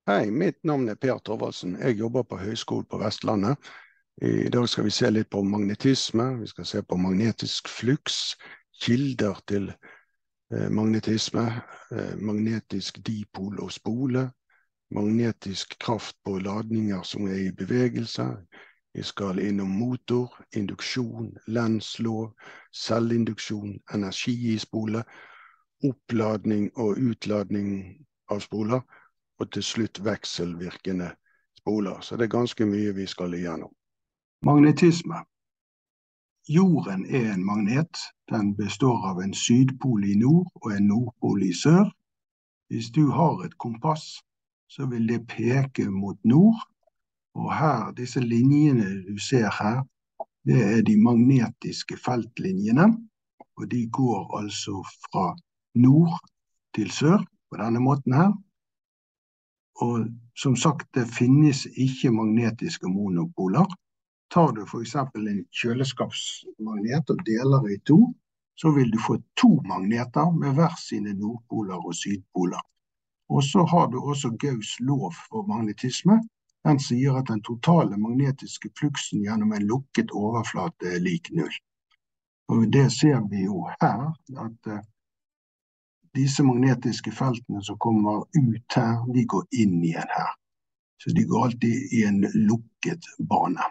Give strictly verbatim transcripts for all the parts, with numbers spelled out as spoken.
Hei, mitt navn er Per Torvaldsen. Jeg jobber på Høgskolen på Vestlandet. I dag skal vi se litt på magnetisme, vi skal se på magnetisk fluks, kilder til eh, magnetisme, eh, magnetisk dipol og spole, magnetisk kraft på ladninger som er i bevegelse. Vi skal innom motor, induksjon, lenslov, cellinduksjon, energi i spole, oppladning og utladning av spoler, og til slutt vekselvirkende spoler. Så det er ganske mye vi skal igjennom. Magnetisme. Jorden er en magnet. Den består av en sydpol i nord og en nordpol i sør. Hvis du har et kompass, så vil det peke mot nord. Og her, disse linjene du ser her, det er de magnetiske feltlinjene. Og de går altså fra nord til sør på denne måten her. Og som sagt, det finnes ikke magnetiske monopoler. Tar du for eksempel en kjøleskapsmagnet og deler i to, så vil du få to magneter med hver sine nordpoler og sydpoler. Og så har du også Gauss' lov for magnetisme. Den sier at den totale magnetiske fluksen gjennom en lukket overflate er lik null. Og det ser vi jo her, at uh, disse magnetiske feltene som kommer ut her, de går inn igjen her. Så de går alltid i en lukket bane.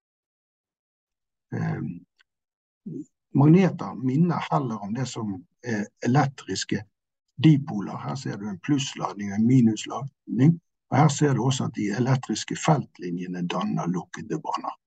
Eh, magneter minner heller om det som er elektriske dipoler. Her ser du en plussladning og en minusladning. Og her ser du også at de elektriske feltlinjene danner lukkede baner.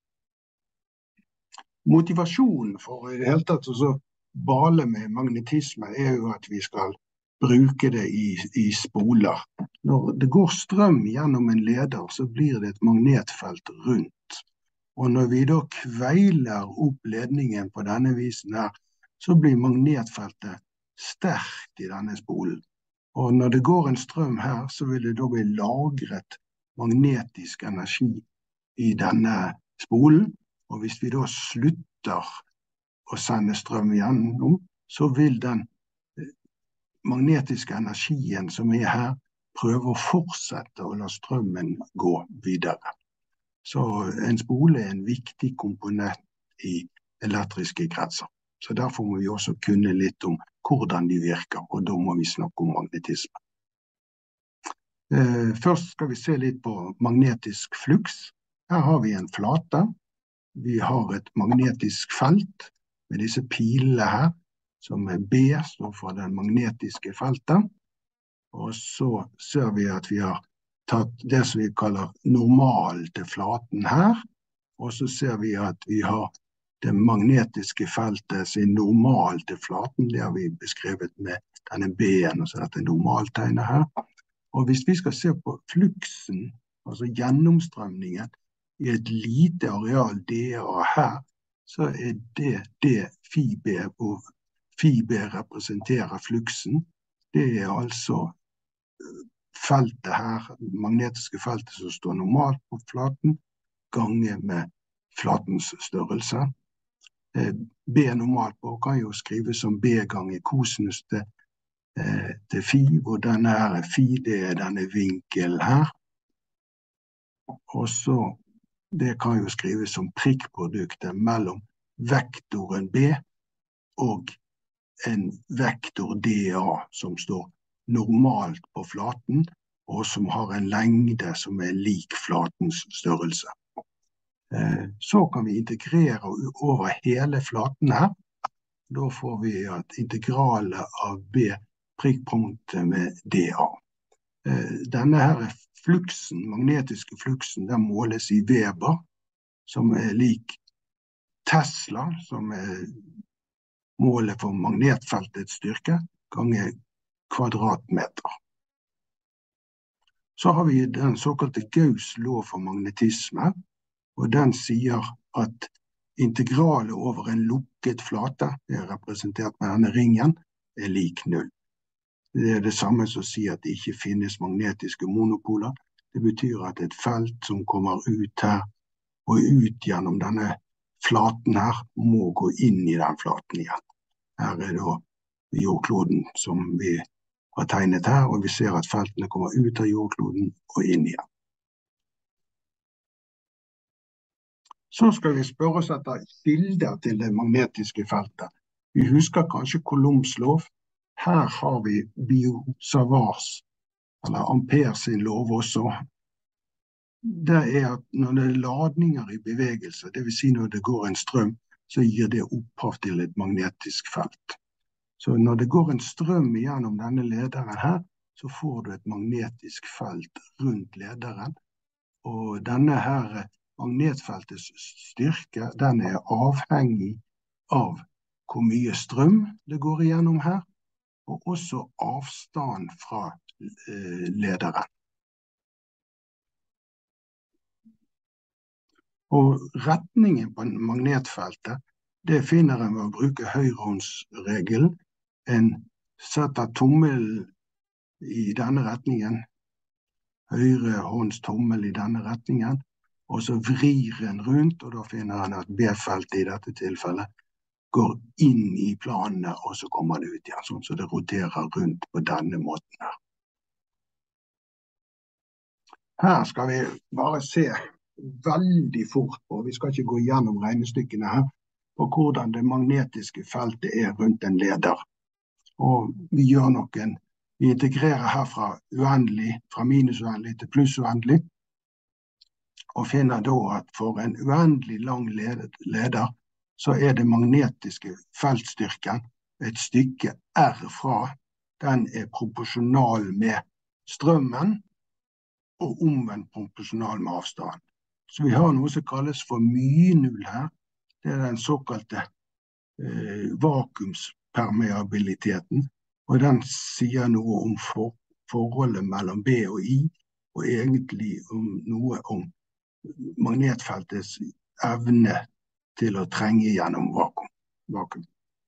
Motivasjonen for i det hele tatt å bale med magnetisme er jo at vi skal bruke det i, i spoler. Når det går strøm gjennom en leder, så blir det et magnetfelt rundt. Og når vi da kveiler opp ledningen på denne visen her, så blir magnetfeltet sterkt i denne spolen. Og når det går en strøm her, så vil det da bli lagret magnetisk energi i denne spolen. Og hvis vi da slutter å sende strøm igjennom, så vil den magnetiske energien som er her prøve å fortsette å la strømmen gå videre. Så en spole er en viktig komponent i elektriske kretser. Så derfor må vi også kunne litt om hvordan de virker, og da må vi snakke om magnetisme. Først skal vi se litt på magnetisk fluks. Her har vi en flate. Vi har et magnetisk felt med disse pilene her, som er B, står for den magnetiske feltet. Og så ser vi at vi har tatt det som vi kaller normal til flaten her. Og så ser vi at vi har det magnetiske feltet sin normal til flaten. Det har vi beskrevet med denne B-en, og så dette normaltegnet her. Og hvis vi skal se på fluksen, altså gjennomstrømningen, i et lite areal D A her, så er det det phi B, hvor phi B representerer fluksen. Det er altså feltet her, det magnetiske feltet som står normalt på flaten, gange med flatens størrelse. B normalt på kan jo skrives som B ganger kosinus til, eh, til phi, hvor denne her er phi, det er denne vinkelen her. Og så det kan jo skrives som prikkproduktet mellom vektoren B og en vektor D A som står normalt på flaten, og som har en lengde som er lik flatens størrelse. Så kan vi integrere over hele flaten her. Da får vi at integralet av B prikkpunktet med D A. Denne her fluksen, magnetiske fluksen, den måles i Weber, som er lik Tesla, som er målet for magnetfeltets styrke, ganger kvadratmeter. Så har vi den såkalte Gauss' lov for magnetisme, og den sier at integralet over en lukket flate, det er representert med denne ringen, er lik null. Det er det samme som å si at det ikke finnes magnetiske monopoler. Det betyr at et felt som kommer ut her og ut gjennom denne flaten her, må gå inn i den flaten igjen. Her er da jordkloden som vi har tegnet her, og vi ser at feltene kommer ut av jordkloden og inn igjen. Så skal vi spørre oss etter kilder til det magnetiske feltet. Vi husker kanskje Coulombs lov. Her har vi Biot-Savart, eller Ampere sin lov også. Det er at når det er ladninger i bevegelse, det vil si når det går en strøm, så gir det opphav til et magnetisk felt. Så når det går en strøm gjennom denne lederen her, så får du et magnetisk felt rundt lederen. Og denne her magnetfeltets styrke, den er avhengig av hvor mye strøm det går igjennom her, og også avstand fra eh, lederen. Og retningen på magnetfeltet, det finner en ved å bruke høyrehåndsregelen. En setter tommelen i denne retningen, høyre hånds tommel i denne retningen, og så vrir en rundt, og da finner en at B-feltet i dette tilfellet går inn i planene, og så kommer det ut igjen, sånn så det roterer rundt på denne måten her. Her skal vi bare se veldig fort på, vi skal ikke gå gjennom regnestykkene her, på hvordan det magnetiske feltet er rundt en leder. Og vi gjør noen, vi integrerer her fra uendelig, fra minusuendelig til plussuendelig, og finner da at for en uendelig lang leder, så er det magnetiske feltstyrken et stykke R fra, den er proporsjonal med strømmen, og omvendt proporsjonal med avstand. Så vi har noe som kalles for mye-null her. Det er den såkalte eh, vakuumspermeabiliteten, og den sier noe om for, forholdet mellom B og I, og egentlig om noe om magnetfeltets evne til å trenge gjennom vakuum. vakuum.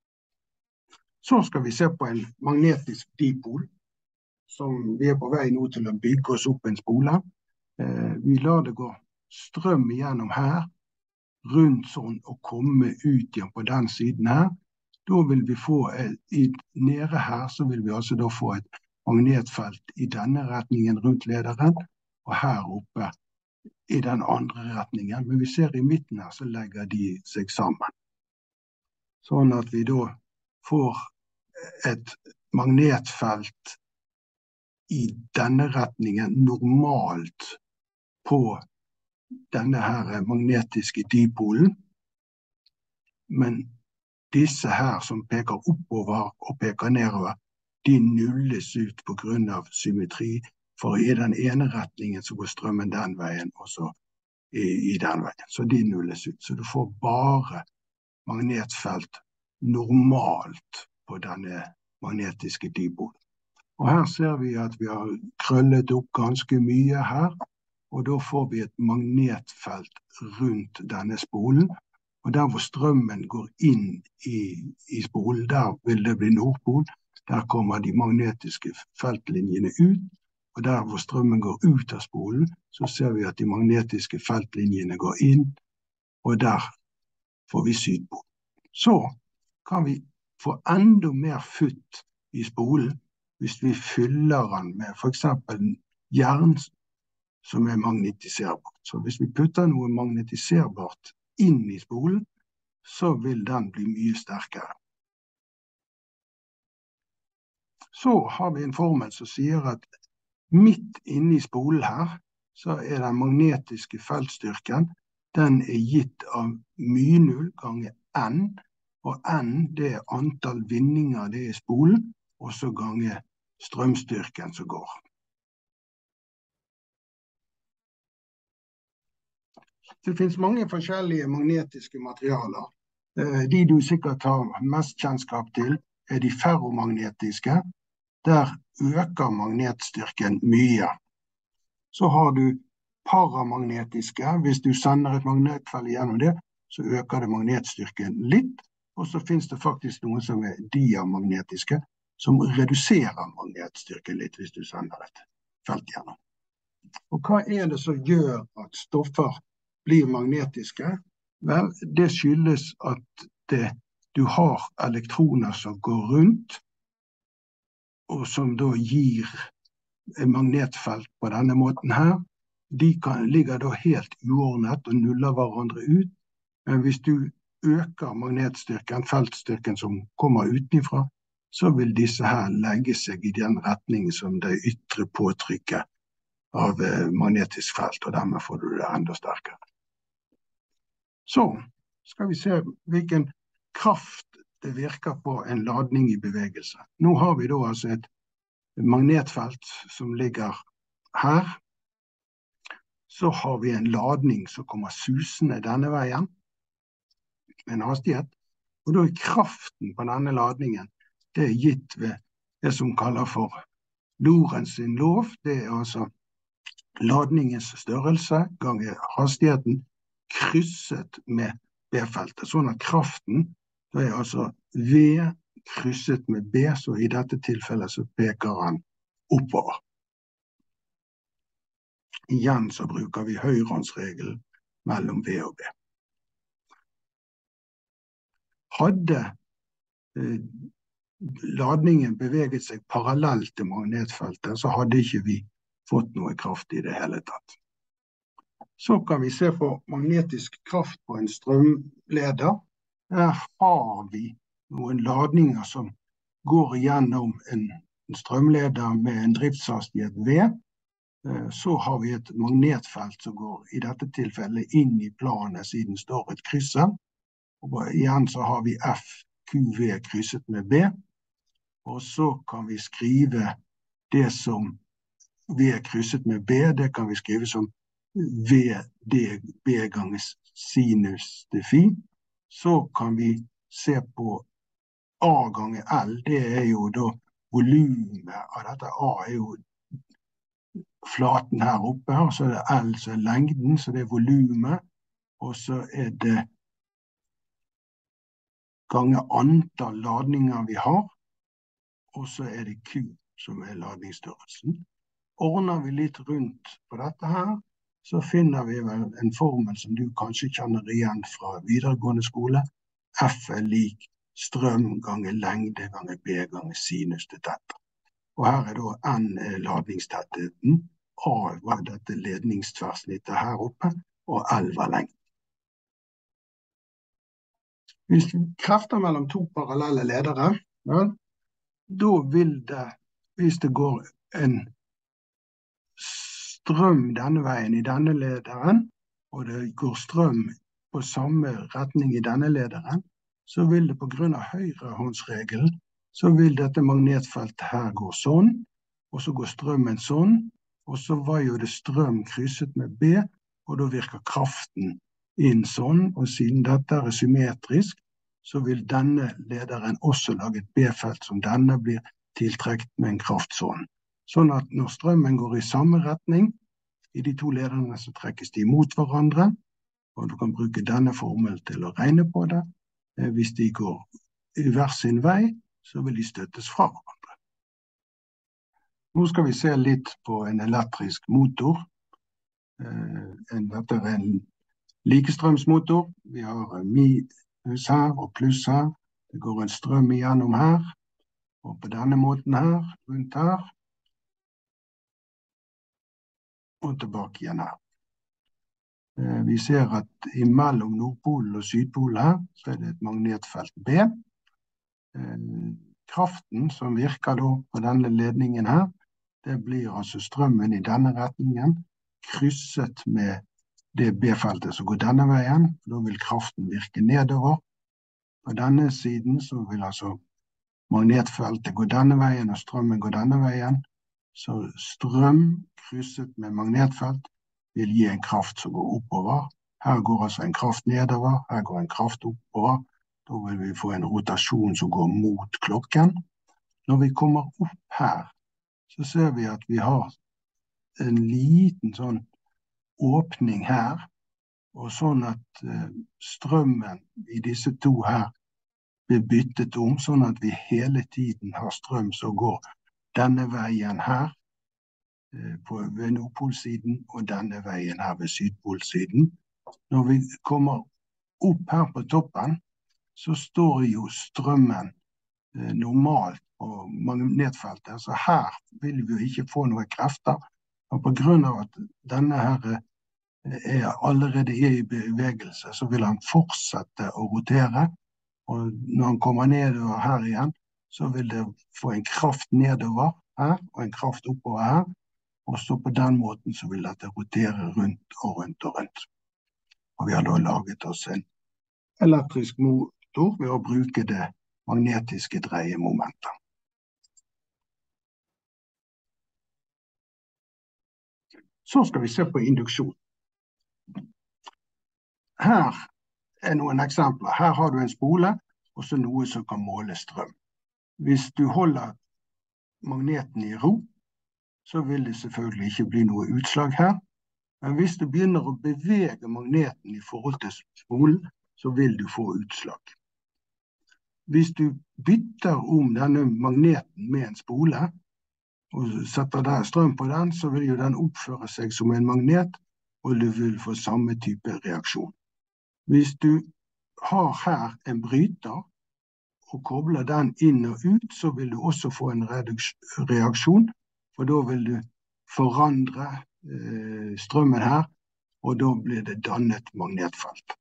Så skal vi se på en magnetisk dipol, som vi er på vei nå til å bygge oss opp en spole. Eh, vi lar det gå strøm igjennom her, rundt sånn, og komme ut igjen på den siden her. Da vil vi få, i, nede her, så vil vi altså da få et magnetfelt i denne retningen rundt lederen, og her oppe i den andre retningen. Men vi ser i midten her, så legger de seg sammen. Sånn at vi da får et magnetfelt i denne retningen normalt på denne her magnetiske dipolen, men disse her som peker oppover og peker nedover, de nulles ut på grunn av symmetri, for i den ene retningen så går strømmen den veien, og så i, i den veien, så de nulles ut. Så du får bare magnetfelt normalt på denne magnetiske dipolen. Og her ser vi at vi har krøllet opp ganske mye her, og da får vi et magnetfelt rundt denne spolen, og der hvor strømmen går inn i, i spolen, der vil det bli nordpol, der kommer de magnetiske feltlinjene ut, og der hvor strømmen går ut av spolen, så ser vi at de magnetiske feltlinjene går inn, og der får vi sydpol. Så kan vi få enda mer futt i spolen, hvis vi fyller den med for eksempel jern som er magnetiserbart. Så hvis vi putter noe magnetiserbart inn i spolen, så vil den bli mye sterkere. Så har vi en formel som sier at midt inne i spolen her, så er den magnetiske feltstyrken, den er gitt av mye null ganger N, og N det er antall vinninger det er i spolen, og så ganger strømstyrken som går. Det finnes mange forskjellige magnetiske materialer. De du sikkert har mest kjennskap til er de ferromagnetiske. Der øker magnetstyrken mye. Så har du paramagnetiske. Hvis du sender et magnetfelt gjennom det, så øker det magnetstyrken litt. Og så finnes det faktisk noen som er diamagnetiske, som reduserer magnetstyrken litt hvis du sender et felt gjennom. Og hva er det som gjør at stoffer blir magnetiske? Vel, det skyldes at det, du har elektroner som går rundt, og som da gir magnetfelt på denne måten her, de kan, ligger da helt uordnet og nuller hverandre ut. Men hvis du øker magnetstyrken, feltstyrken som kommer utenfra, så vil disse her legge seg i den retningen som det ytre påtrykket av magnetisk felt, og dermed får du det enda sterkere. Så skal vi se hvilken kraft det virker på en ladning i bevegelse. Nå har vi da altså et magnetfelt som ligger her. Så har vi en ladning som kommer susende denne veien, med en hastighet. Og da er kraften på denne ladningen, det er gitt ved det som kalles for Lorentz sin lov. Det er altså ladningens størrelse ganger hastigheten krysset med B-feltet. Sånn at kraften, det er altså V krysset med B, så i dette tilfellet så peker han oppover. Igjen så bruker vi høyrehåndsregelen mellom V og B. Hadde eh, ladningen beveget seg parallelt til magnetfeltet, så hadde ikke vi fått noe kraft i det hele tatt. Så kan vi se på magnetisk kraft på en strømleder. Her har vi noen ladninger som går gjennom en strømleder med en driftshastighet V. Så har vi et magnetfelt som går i dette tilfellet inn i planet siden står et krysset. Og igjen så har vi F Q V krysset med B. Og så kan vi skrive det som V krysset med B, det kan vi skrive som V D B ganger sinus til phi. Så kan vi se på A ganger L, det er jo da volumet av dette. A er jo flaten her oppe, og så er det L som er lengden, så det er volumet, og så er det ganger antall ladninger vi har, og så er det Q som er ladningsstørrelsen. Ordner vi litt rundt på dette her, så finner vi vel en formel som du kanskje kjenner igjen fra videregående skole. F er lik strøm ganger lengde ganger B ganger sinus til dette. Og her er da N ladningstettheten, A var dette ledningstverrsnittet her oppe, og L var lengden. Hvis vi krefter mellom to parallelle ledere, ja, da vil det, hvis det går en strøm denne veien i denne lederen, og det går strøm på samme retning i denne lederen, så vil det på grunn av høyrehåndsregelen, så vil dette magnetfeltet her gå sånn, og så går strømmen sånn, og så var jo det strøm krysset med B, og da virker kraften inn sånn, og siden dette er symmetrisk, så vil denne lederen også lage et B-felt som denne blir tiltrekt med en kraft sånn. Sånn at når strømmen går i samme retning, i de to lederne så trekkes de mot hverandre, og du kan bruke denne formelen til å regne på det. Hvis de går i hver sin vei, så vil de støttes fra hverandre. Nå skal vi se litt på en elektrisk motor. Dette er en likestrømsmotor. Vi har minus her og pluss her. Det går en strøm igjennom her, og på denne måten her, rundt her, og tilbake igjen her. Vi ser at imellom Nordpolen og Sydpolen her, så er det et magnetfelt B. Kraften som virker da på denne ledningen her, det blir altså strømmen i denne retningen, krysset med det B-feltet som går denne veien. Da vil kraften virke nedover. På denne siden så vil altså magnetfeltet gå denne veien, og strømmen går denne veien. Så strøm krysset med magnetfelt vil gi en kraft som går oppover. Her går altså en kraft nedover, her går en kraft oppover. Da vil vi få en rotasjon som går mot klokken. Når vi kommer opp her, så ser vi at vi har en liten sånn åpning her, og sånn at strømmen i disse to her blir byttet om, sånn at vi hele tiden har strøm som går denne veien her, på ved Nordpolsiden, og denne veien her ved Sydpolsiden. Når vi kommer opp her på toppen, så står jo strømmen eh, normalt og magnetfeltet, så her vil vi ikke få noen krefter. Og på grunn av at denne her er allerede er i bevegelse, så vil han fortsette å rotere. Og når han kommer nedover her igjen, så vil det få en kraft nedover her, og en kraft oppover her. Og så på den måten så vil dette rotere rundt og rundt og rundt. Og vi har da laget oss en elektrisk motor ved å bruke det magnetiske dreiemomentet. Så skal vi se på induksjon. Her er noen eksempler. Her har du en spole, og så noe som kan måle strøm. Hvis du holder magneten i ro, så vil det selvfølgelig ikke bli noe utslag her. Men hvis du begynner å bevege magneten i forhold til spolen, så vil du få utslag. Hvis du bytter om denne magneten med en spole, og setter der strøm på den, så vil jo den oppføre seg som en magnet, og du vil få samme type reaksjon. Hvis du har her en bryter, og kobler den inn og ut, så vil du også få en reaksjon, for da vil du forandre eh, strømmen her, og da blir det dannet magnetfelt.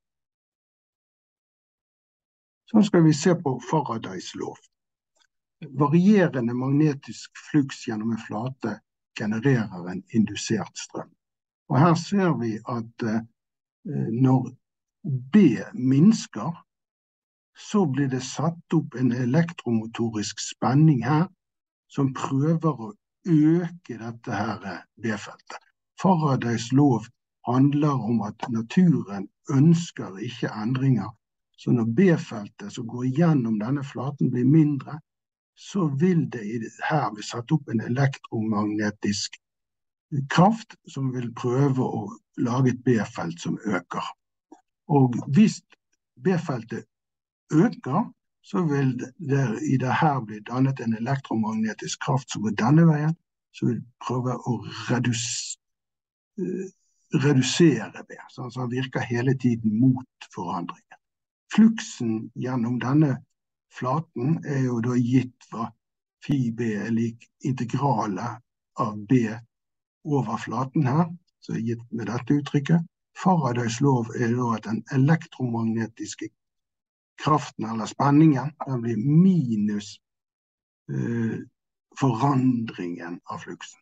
Så skal vi se på Faradays lov. Varierende magnetisk fluks gjennom en flate genererer en indusert strøm. Og her ser vi at eh, når B minsker, så blir det satt opp en elektromotorisk spenning her, som prøver å øke dette her B-feltet. Faradays lov handler om at naturen ønsker ikke endringer, så når B-feltet som går gjennom denne flaten blir mindre, så vil det her bli satt opp en elektromagnetisk kraft som vil prøve å lage et B-felt som øker. Og hvis B-feltet øker, så vil det i det her bli dannet en elektromagnetisk kraft som går denne veien, så vil prøve å redus, uh, redusere B, sånn at den virker hele tiden mot forandringen. Fluksen gjennom denne flaten er jo da gitt hva phi B er lik integralet av B over flaten her, så er gitt med dette uttrykket. Faradays lov er da at den elektromagnetiske kraften eller spenningen, den blir minus eh, forandringen av fluksen.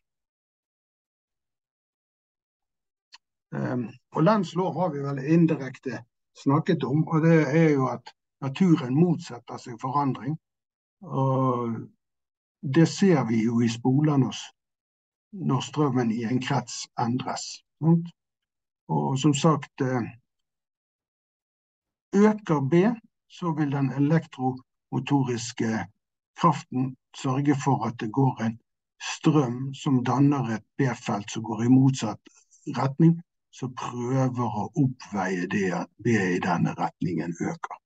Um, og Lenz lov har vi vel indirekte snakket om, og det er jo at naturen motsetter seg forandring. Og det ser vi jo i spolene når strømmen i en krets endres. Sant? Og som sagt, øker B, så vil den elektromotoriske kraften sørge for at det går en strøm som danner et B-felt som går i motsatt retning, så prøver å oppveie det at B i denne retningen øker.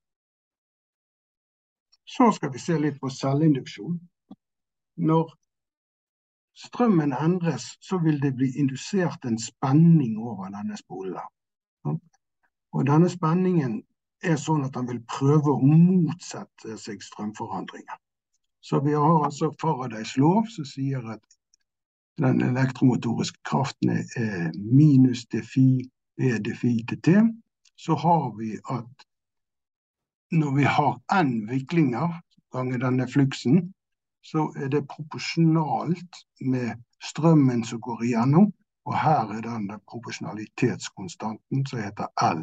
Så skal vi se litt på cellinduksjon. Når strømmen endres, så vil det bli indusert en spenning over denne spolen. Og denne spenningen er sånn at den vil prøve å motsette seg strømforandringen. Så vi har altså Faradays lov, som sier at den elektromotoriske kraften er minus d phi b d phi til t. Så har vi at når vi har n viklinger ganger denne fluksen, så er det proporsjonalt med strømmen som går igjennom, og her er den proporsjonalitetskonstanten som heter L.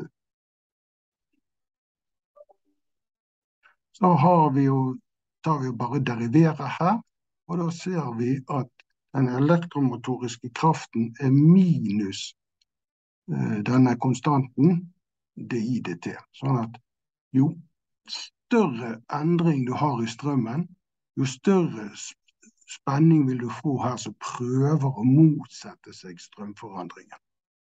Så har vi jo, tar vi jo bare deriverer her, og da ser vi at den elektromotoriske kraften er minus uh, denne konstanten di dt. Sånn at jo større endring du har i strømmen, jo større spenning vil du få her som prøver å motsette seg strømforandringen.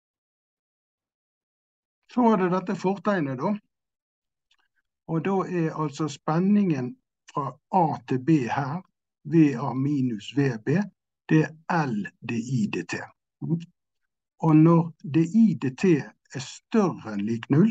Så er det dette fortegnet da. Og da er altså spenningen fra A til B her, V A minus V B, det er L di dt. Og når di dt er større enn lik null,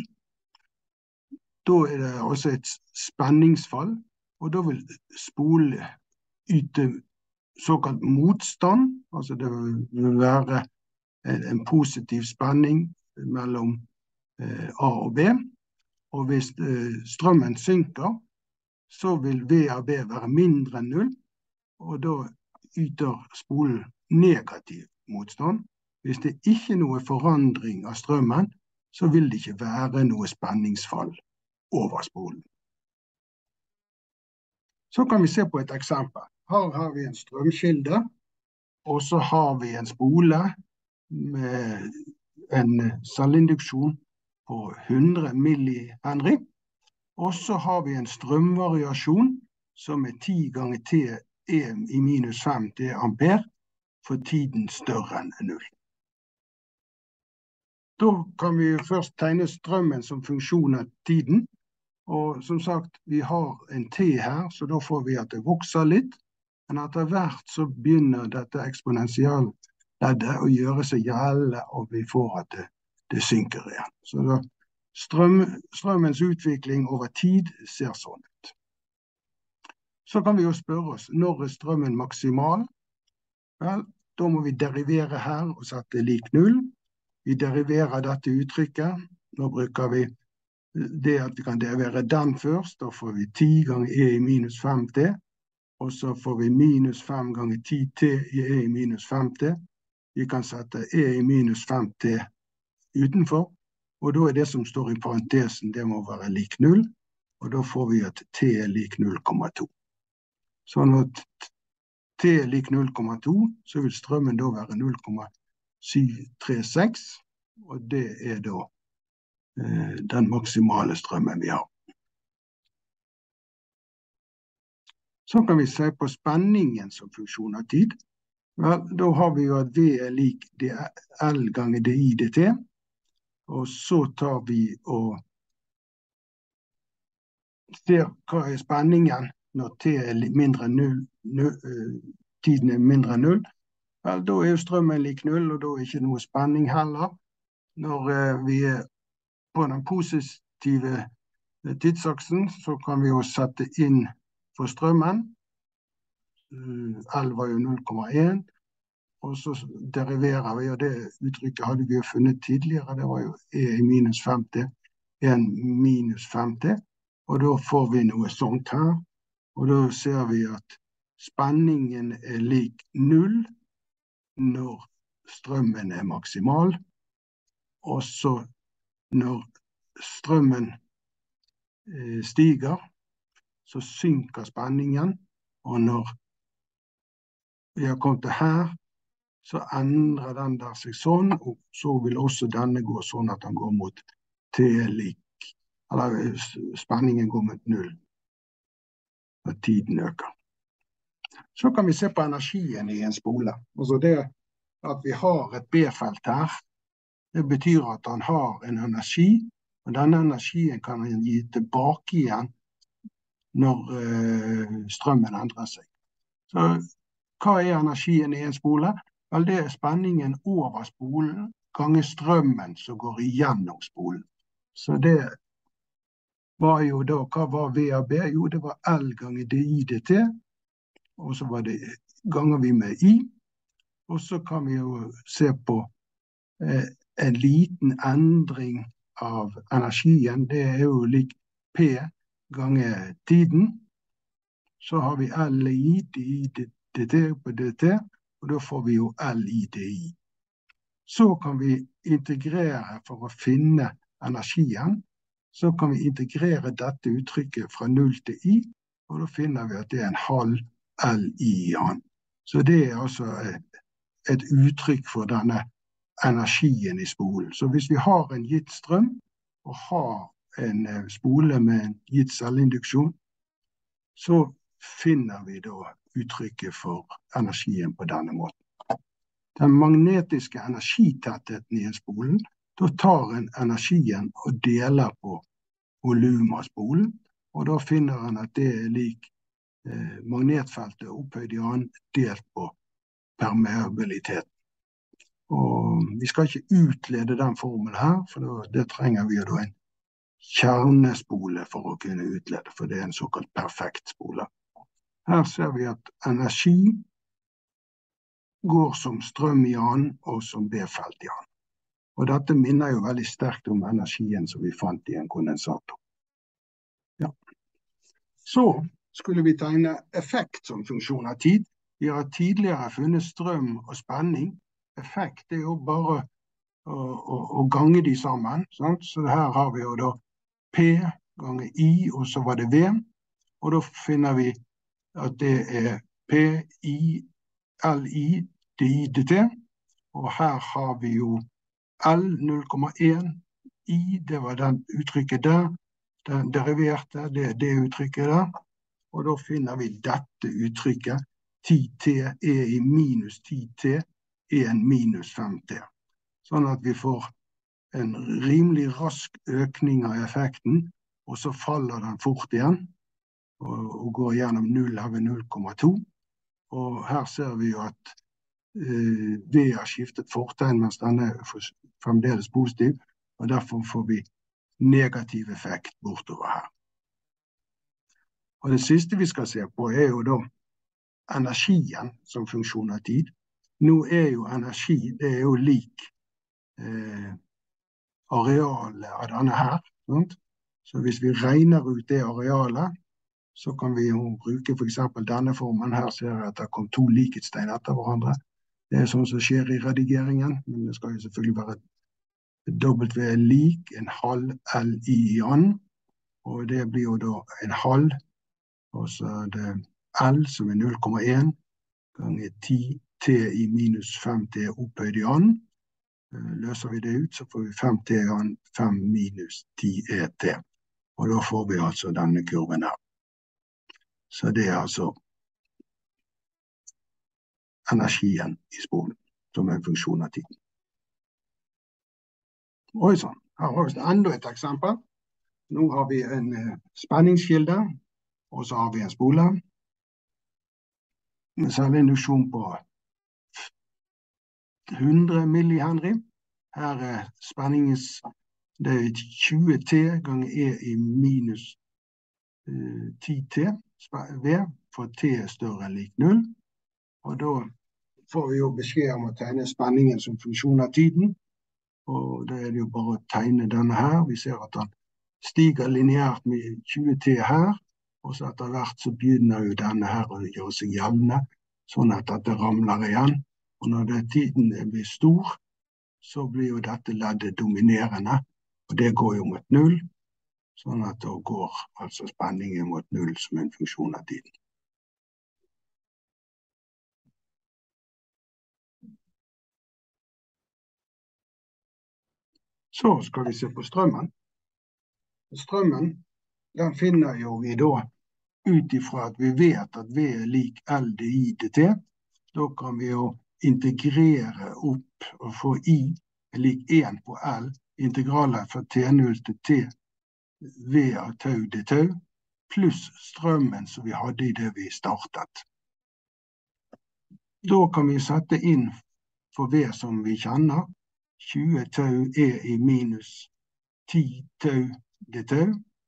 da er det også et spenningsfall, og da vil spole yte såkalt motstand, altså det vil være en, en positiv spenning mellom eh, A og B, og hvis eh, strømmen synker, så vil V av B være mindre enn null, og da yter spolen negativ motstand. Hvis det ikke er noe forandring av strømmen, så vil det ikke være noe spenningsfall over spolen. Så kan vi se på et eksempel. Her har vi en strømkilde, og så har vi en spole med en cellinduksjon på hundre millihenry, og så har vi en strømvariasjon som er ti ganger T E i minus fem ampere for tiden større enn null. Da kan vi først tegne strømmen som funksjon av tiden, og som sagt, vi har en T her, så da får vi at det vokser litt, men etter hvert så begynner dette eksponentialleddet å gjøre seg gjeldende, og vi får at det, det synker igjen. Så da strøm, strømmens utvikling over tid ser sånn ut. Så kan vi jo spørre oss, når er strømmen maksimal? Vel, da må vi derivere her og sette lik null. Vi deriverer dette uttrykket. Nå bruker vi det at vi kan derivere den først. Da får vi ti ganger E i minus fem T, og så får vi minus fem ganger ti T i E i minus fem T. Vi kan sette E i minus fem T utenfor, og da er det som står i parentesen, det må være lik null, og da får vi at T er lik null komma to. Så når T er lik null komma to, så vil strømmen da være null komma syv tre seks, og det er da eh, den maksimale strømmen vi har. Så kan vi se på spenningen som funksjon av tid. Vel, da har vi jo at V er lik L ganger dI dt, og så tar vi og ser hva er spenningen når T er mindre enn null, null, tiden er mindre enn null. Vel, da er jo strømmen lik null, og da er ikke noe spenning heller. Når eh, vi er på den positive tidsaksen, så kan vi jo sette inn for strømmen. L var jo null komma en, og så deriverer vi, og det uttrykket hadde vi jo funnet tidligere, det var jo E i minus fem T, en minus fem T, og da får vi noe sånt her, og da ser vi at spenningen er lik null når strømmen er maksimal, og så når strømmen eh, stiger, så synker spenningen, og når vi har kommet til her, så endrer den der seg sånn, og så vil også denne gå sånn at den går mot T lik, eller spenningen går mot null, når tiden øker. Så kan vi se på energien i en spole. Altså det at vi har et B-felt her, det betyr at han har en energi, og denne energien kan han gi tilbake igjen når uh, strømmen endrer seg. Så hva er energien i en spole? Vel, det er spenningen over spolen ganger strømmen som går igjennom spolen. Så det var jo da, hva var V av B? Jo, det var L ganger dI dt, og så var det ganger vi med I, og så kan vi jo se på eh, en liten endring av energien, det er jo lik P ganger tiden, så har vi L i dI dt på dt, og da får vi jo L i dI. Så kan vi integrere for å finne energien, så kan vi integrere dette uttrykket fra null til I, og da finner vi at det er en halv L i han. Så det er altså et, et uttrykk for denne energien i spolen. Så hvis vi har en gitt strøm, og har en spole med en gitt cellinduksjon, så finner vi da uttrykket for energien på denne måten. Den magnetiske energitettheten i en spolen, da tar en energien og deler på volum av spolen, og da finner en at det er lik eh, magnetfeltet opphøyd i annen delt på permeabiliteten. Og vi skal ikke utlede den formelen her, for da, det trenger vi jo da en kjernespole for å kunne utlede, for det er en såkalt perfekt spole. Her ser vi at energi går som strøm i A-en og som B-felt i A-en. Og dette minner jo veldig sterkt om energien som vi fant i en kondensator. Ja. Så skulle vi tegne effekt som funksjon av tid. Vi har tidligere funnet strøm og spenning. Effekt er jo bare å, å, å gange de sammen. Sant? Så her har vi jo da P ganger I, og så var det V. Og da finner vi at det er P I L I D I D T. Og her har vi jo L null komma en, I, det var den uttrykket der. Den deriverte, det er det uttrykket der. Og da finner vi dette uttrykket, ti T er i minus ti T, en minus fem T. Sånn at vi får en rimelig rask økning av effekten, og så faller den fort igjen, og, og går gjennom null her ved null komma to. Og her ser vi jo at uh, V har skiftet fortegn, mens denne er fremdeles positiv, og derfor får vi negativ effekt bortover her. Og det siste vi skal se på er jo da energien som funksjon av tid. Nå er jo energi, det er jo lik eh, arealet av denne her. Sant? Så hvis vi regner ut det arealet, så kan vi jo bruke for eksempel denne formen. Her ser jeg at det kom to likhetstegn etter hverandre. Det er sånn som skjer i redigeringen, men det skal jo selvfølgelig være W lik en halv L I i an, og det blir jo da en halv, og så er det L som er null komma en ganger ti T i minus fem T opphøyd i an. Løser vi det ut, så får vi fem T i an, fem minus ti E T. Og da får vi altså denne kurven her. Så det er altså energien i spolen, som er en funksjon av tiden. Oi sånn, her har vi enda et eksempel. Nå har vi en spenningskilde, og så har vi en spole. Med særlig induksjon på hundre millihenry. Her er spenningens, det er tjue T ganger E i minus uh, ti T V, for T er større enn lik null. Og da får vi jo beskjed om å tegne spenningen som funksjon av tiden. Og da er det jo bare å tegne denne her. Vi ser at den stiger lineært med tjue T her, og så etter hvert så begynner jo denne her å gjøre seg jevne, sånn at dette ramler igjen. Og når det tiden blir stor, så blir jo dette leddet dominerende, og det går jo mot null, sånn at da går altså spenningen mot null som en funksjon av tiden. Så skal vi se på strømmen. Strømmen, den finner jo vi da ut ifra at vi vet at V er lik L D I D T. Da kan vi jo integrere opp og få I er lik en på L, integralet fra T null til T V av tau D tau, pluss strømmen som vi hadde i det vi startet. Da kan vi sette inn for V som vi kjenner, tjue tau E i minus ti tau D tau,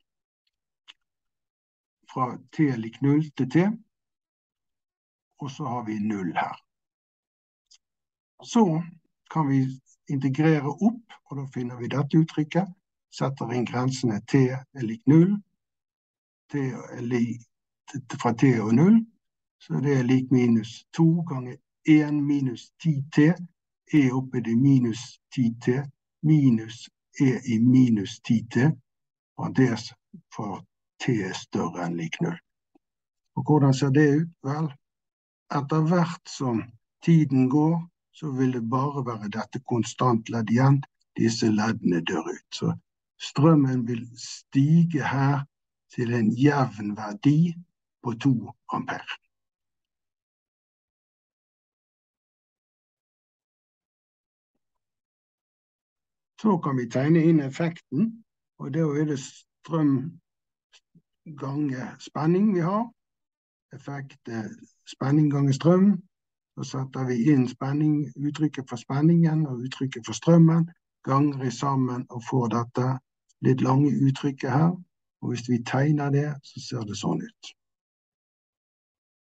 fra T lik null til T, og så har vi null her. Så kan vi integrere opp, og da finner vi dette uttrykket, setter inn grensene T er lik null, T er lik, fra T og null, så det er lik minus to ganger en minus ti T, E oppe i minus ti T, minus E i minus ti T, parentes for T er større enn lik null. Og hvordan ser det ut? Vel, etter hvert som tiden går, så vil det bare være dette konstant ledd igjen. Disse leddene dør ut. Så strømmen vil stige her til en jevn verdi på to ampere. Så kan vi tegne inn effekten, og det er det strøm ganger spenning vi har. Effekt er spenning ganger strøm. Så setter vi inn spenning, uttrykket for spenningen og uttrykket for strømmen, ganger i sammen og får dette litt lange uttrykket her. Og hvis vi tegner det, så ser det sånn ut.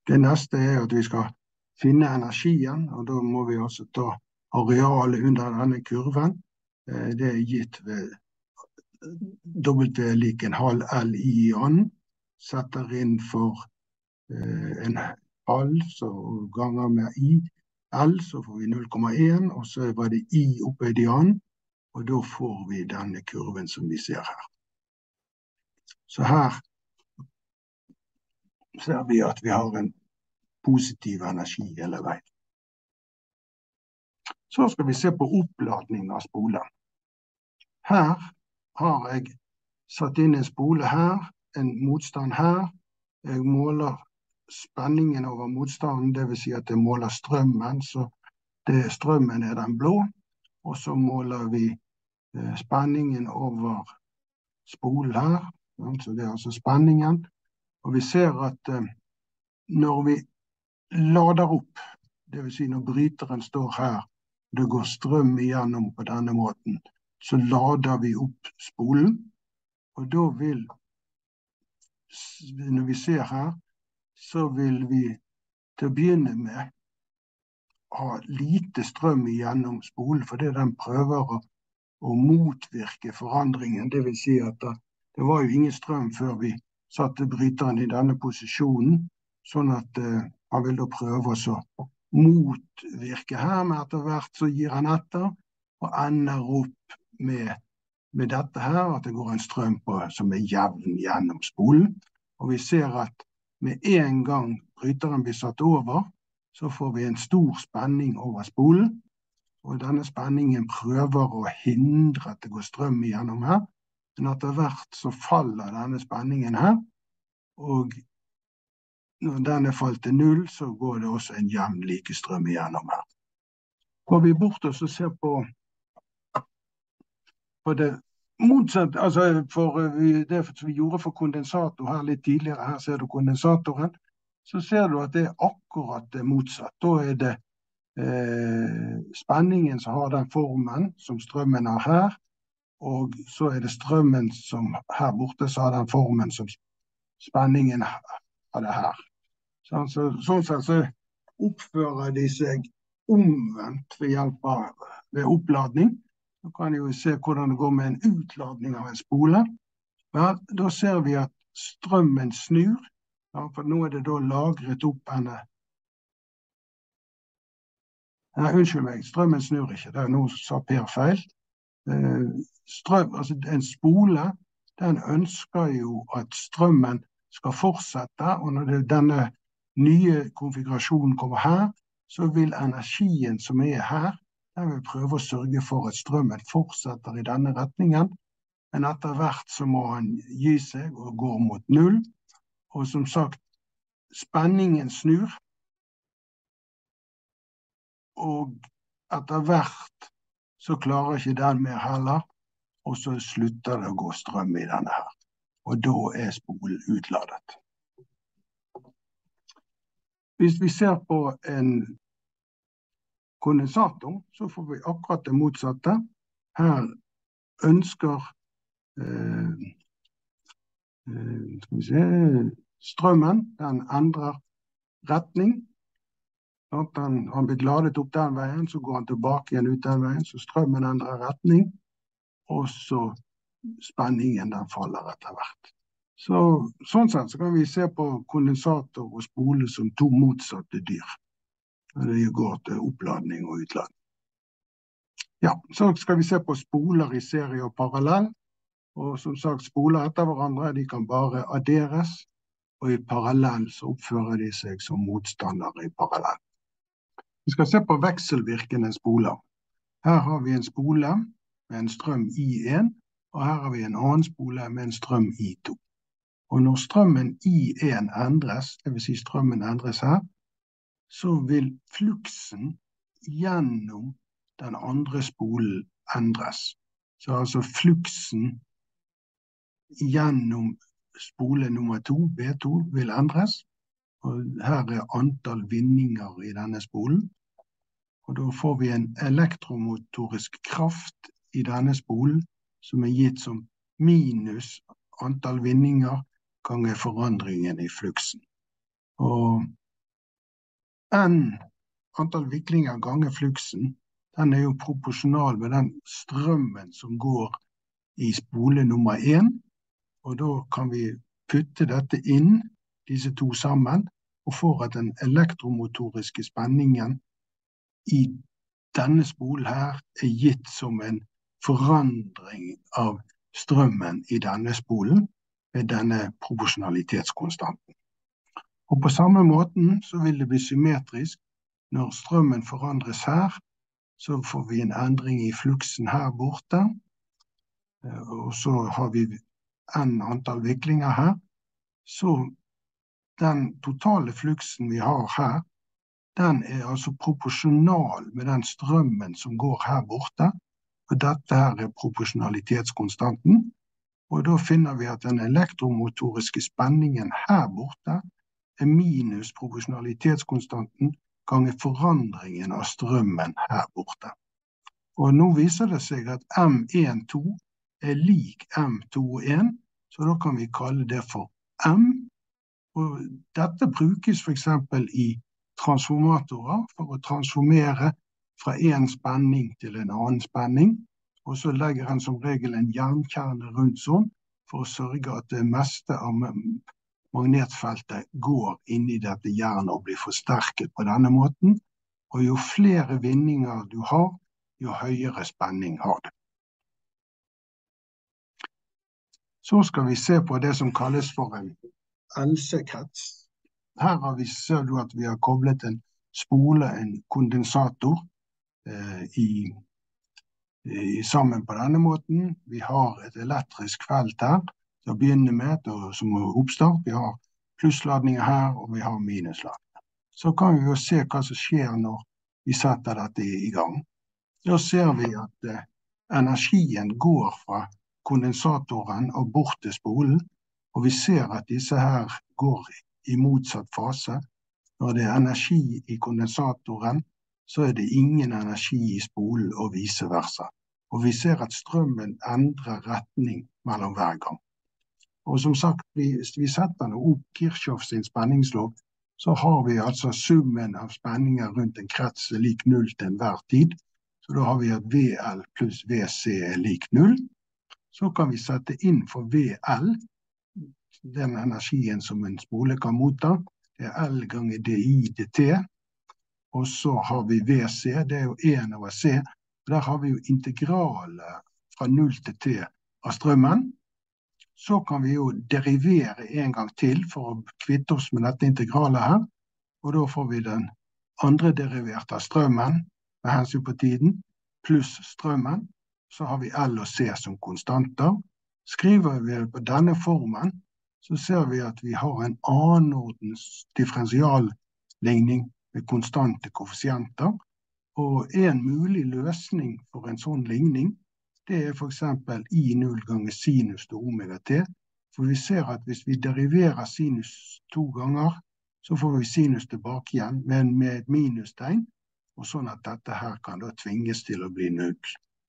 Det neste er at vi skal finne energien, og da må vi også ta arealet under denne kurven. Det er gitt ved W lik en halv L I an. Setter inn for en halv, så ganger med I L, så får vi null komma en, og så var det I opphøyd i an, og da får vi denne kurven som vi ser her. Så her ser vi at vi har en positiv energi hele veien. Så skal vi se på oppladning av spolen. Her har jeg satt inn en spole her, en motstand her. Jeg måler spenningen over motstanden, det vil si at jeg måler strømmen, så det, strømmen er den blå, og så måler vi eh, spenningen over spolen her, så det er altså spenningen, og vi ser at eh, når vi lader opp, det vil si når bryteren står her, det går strøm igjennom på denne måten, så lader vi opp spolen, og da vil, når vi ser her, så vil vi til å begynne med ha lite strøm igjennom spolen, fordi den prøver å, å motvirke forandringen. Det vil si at det, det var jo ingen strøm før vi satte bryteren i denne posisjonen, sånn at eh, han vil da prøve å motvirke her, men etter hvert så gir han etter, og ender opp med, med dette her, at det går en strøm på, som er jevn gjennom spolen. Og vi ser at med en gang bryteren blir satt over, så får vi en stor spenning over spolen, og denne spenningen prøver å hindre at det går strøm igjennom her, men etter hvert så faller denne spenningen her, og når den er falt til null, så går det også en jevn likestrøm igjennom her. Går vi bort og så ser på, på det motsatt, altså for det vi gjorde for kondensator her litt tidligere, her ser du kondensatoren, så ser du at det er akkurat det motsatt. Da er det eh, spenningen som har den formen som strømmen har her, og så er det strømmen som her borte så har den formen som spenningen har det her. Sånn, så, sånn sett så oppfører de seg omvendt ved hjelp av ved oppladning. Så kan jo se hvordan det går med en utladning av en spole. Ja, da ser vi at strømmen snur, ja, for nå er det da lagret opp en... Nei, unnskyld meg, strømmen snur ikke, det er noe som sa Per feil. Strøm, altså en spole, den ønsker jo at strømmen skal fortsette, og når det, denne nye konfigurasjonen kommer her, så vil energien som er her, den vil prøve å sørge for at strømmen fortsetter i denne retningen, men etter hvert så må han gi seg og gå mot null, og som sagt, spenningen snur, og etter hvert så klarer ikke den mer heller, og så slutter det å gå strøm i denne her. Og da er spolen utladet. Hvis vi ser på en kondensator, så får vi akkurat det motsatte. Her ønsker eh, skal vi se, strømmen, den endrer retning. Han, han blir ladet opp den veien, så går han tilbake igjen ut den veien, så strømmen endrer retning, og så spenningen den faller etter hvert. Så, sånn sett så kan vi se på kondensator og spole som to motsatte dyr. Det går til oppladning og utladning. Ja, så skal vi se på spoler i serie og parallell. Og som sagt, spoler etter hverandre, de kan bare adderes, og i parallell så oppfører de seg som motstandere i parallell. Vi skal se på vekselvirkende spoler. Her har vi en spole med en strøm I en, og her har vi en annen spole med en strøm I to. Og når strømmen I en endres, det vil si strømmen endres her, så vil fluksen gjennom den andre spolen endres. Så altså fluksen gjennom spole nummer to, B to, vil endres. Og her er antall vinninger i denne spolen. Og da får vi en elektromotorisk kraft i denne spolen som er gitt som minus antall vinninger ganger forandringen i fluksen. Og N, antall viklinger ganger fluksen, den er jo proporsjonal med den strømmen som går i spole nummer én, og da kan vi putte dette inn, disse to sammen, og får at den elektromotoriske spenningen i denne spolen her er gitt som en forandring av strømmen i denne spolen ved denne proporsjonalitetskonstanten. Og på samme måten så vil det bli symmetrisk. Når strømmen forandres her, så får vi en endring i fluksen her borte, og så har vi n antall viklinger her. Så den totale fluksen vi har her, den er altså proporsjonal med den strømmen som går her borte, og dette her er proporsjonalitetskonstanten, og da finner vi at den elektromotoriske spenningen her borte er minus proporsjonalitetskonstanten ganger forandringen av strømmen her borte. Og nå viser det seg at M en to er lik M to en, så da kan vi kalle det for M. Og dette brukes for eksempel i transformatorer for å transformere fra en spenning til en annen spenning, og så legger han som regel en jernkjerne rundt sånn, for å sørge at det meste av magnetfeltet går inn i dette jernet og blir forsterket på denne måten, og jo flere vinninger du har, jo høyere spenning har du. Så skal vi se på det som kalles for en L C-krets. Her har vi, ser du at vi har koblet en spole, en kondensator, eh, i, i, sammen på denne måten. Vi har et elektrisk felt her, til å begynne med, og, som er oppstart. Vi har plussladninger her, og vi har minusladninger. Så kan vi jo se hva som skjer når vi setter dette i, i gang. Da ser vi at eh, energien går fra kondensatoren og bort til spolen, og vi ser at disse her går i motsatt fase. Når det er energi i kondensatoren, så er det ingen energi i spolen og vice versa. Og vi ser at strømmen endrer retning mellom hver gang. Og som sagt, hvis vi setter nå opp Kirchhoffs spenningslov, så har vi altså summen av spenninger rundt en krets er lik null til enhver tid. Så da har vi at V L pluss V C er lik null. Så kan vi sette inn for V L, den energien som en spole kan motta, det er L ganger dI dt, og så har vi V C, det er jo en over C, der har vi jo integralet fra null til T av strømmen. Så kan vi jo derivere en gang til for å kvitte oss med dette integralet her, og da får vi den andre deriverte av strømmen med hensyn på tiden, pluss strømmen, så har vi L og C som konstanter. Skriver vi på denne formen, så ser vi at vi har en annenordens differensialligning med konstante koeffisienter, og en mulig løsning for en sånn ligning, det er for eksempel I null ganger sinus til omega t, for vi ser at hvis vi deriverer sinus to ganger, så får vi sinus tilbake igjen, men med et minustegn, og sånn at dette her kan da tvinges til å bli null.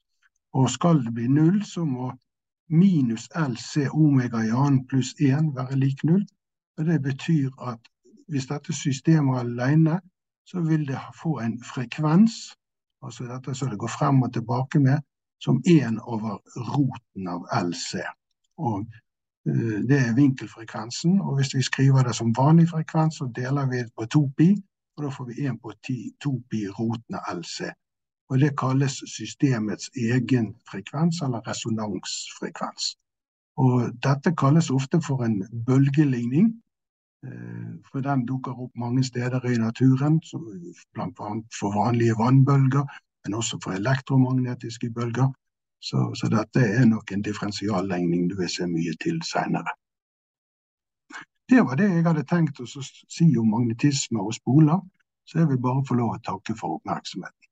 Og skal det bli null, så må minus L C omega i annen pluss en være lik null, og det betyr at hvis dette systemet er alene, så vil det få en frekvens, altså dette som det går frem og tilbake med, som en over roten av L C. Og uh, det er vinkelfrekvensen, og hvis vi skriver det som vanlig frekvens, så deler vi det på to pi, og da får vi en på to pi roten av L C. Og det kalles systemets egen frekvens, eller resonansfrekvens. Og dette kalles ofte for en bølgeligning, for den dukker opp mange steder i naturen, blant annet for vanlige vannbølger, men også for elektromagnetiske bølger. Så, så dette er nok en differensialligning du vil se mye til senere. Det var det jeg hadde tenkt å si om magnetisme og spoler, så jeg vil bare få lov å takke for oppmerksomheten.